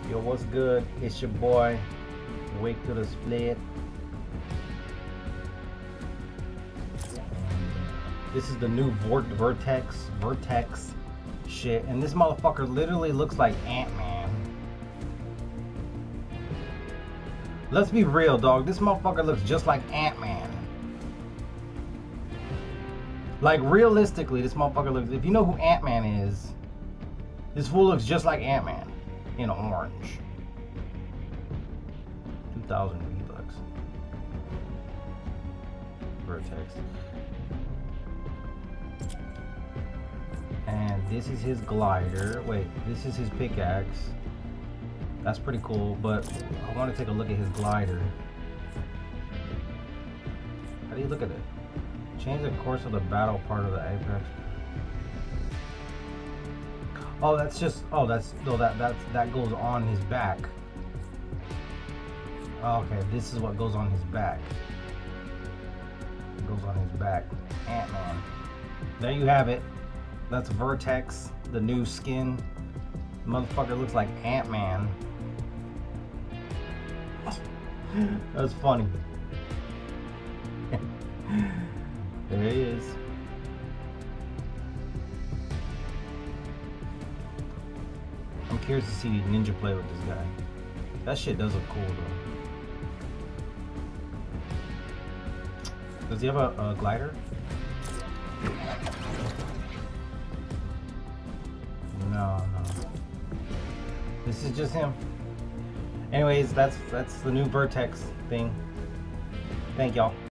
Yo, what's good? It's your boy, Wake to the Split. This is the new Vertex shit, and this motherfucker literally looks like Ant-Man. Let's be real, dog. This motherfucker looks just like Ant-Man. Like, realistically, this motherfucker looks... If you know who Ant-Man is, this fool looks just like Ant-Man in orange. 2,000 V-Bucks. Vertex. And this is his glider. Wait, this is his pickaxe. That's pretty cool, but I want to take a look at his glider. How do you look at it? Change the course of the battle part of the apex. Oh, that's just... Oh, that's... No, that goes on his back. Okay, this is what goes on his back. It goes on his back. Ant-Man. There you have it. That's Vertex, the new skin. Motherfucker looks like Ant-Man. That's funny. There he is. I'm curious to see Ninja play with this guy. That shit does look cool though. Does he have a glider? No. This is just him. Anyways, that's the new Vertex thing. Thank y'all.